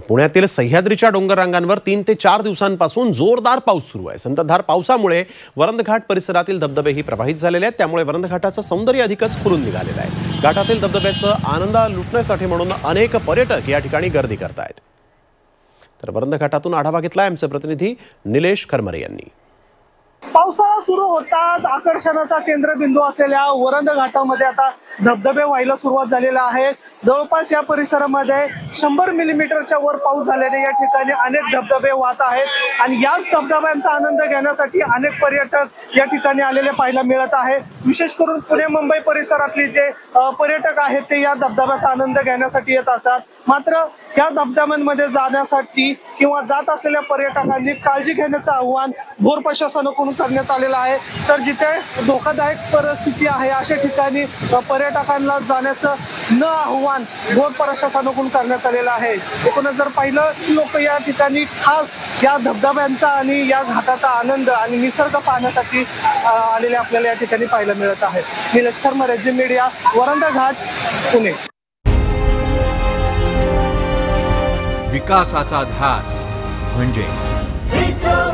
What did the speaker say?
पुण्यातील सह्याद्रीच्या डोंगर रांगांवर 3 ते 4 दिवसांपासून जोरदार पाऊस सुरू आहे। संततधार पावसामुळे वरंधघाट परिसरातील धबधबेही प्रभावित झालेले आहेत। त्यामुळे वरंधघाटाचं सौंदर्य अधिकच खुलून निघालेलं आहे। घाटातील धबधब्याचा आनंद लुटण्यासाठी म्हणून अनेक पर्यटक या ठिकाणी गर्दी करतायत। तर वरंधघाटातून आढावा घेतलाय आमचे प्रतिनिधी निलेश खरमरे यांनी। पावसाळा सुरू होताच आकर्षणाचा केंद्रबिंदू असलेल्या वरंधघाटामध्ये आता धबधबे व्हायला सुरुवात झालेला आहे। जवळपास या परिसरामध्ये 100 मिलीमीटरच्या वर पाऊस झाल्याने या ठिकाणी अनेक धबधबे वाहत आहेत आणि याच धबधब्यांचा आनंद घेण्यासाठी अनेक पर्यटक या ठिकाणी आलेले पाहायला मिळत आहे। विशेष करून पुणे मुंबई परिसरातले जे पर्यटक आहेत ते या धबधब्याचा आनंद घेण्यासाठी येत असतात। मात्र या धबधब्यांमध्ये जाण्यासाठी किंवा जात असलेल्या पर्यटकांनी काळजी घेण्याचं आवाहन भोर प्रशासनाकडून करण्यात आलेलं आहे। तर जिथे धोकादायक परिस्थिती आहे अशा ठिकाणी पर्यटकांना जाण्याचं न आव्हान भोर प्रशासनाकडून करण्यात आलेलं आहे। एकूणच जर पाहिलं लोक या ठिकाणी खास या धबधब्यांचा आणि या घाटाचा आनंद आणि निसर्ग पाहण्यासाठी आलेले आपल्याला या ठिकाणी पाहायला मिळत आहे। Nilesh Kharmare, Zee media, Varandhghat, Pune. विकासाचा ध्यास म्हणजे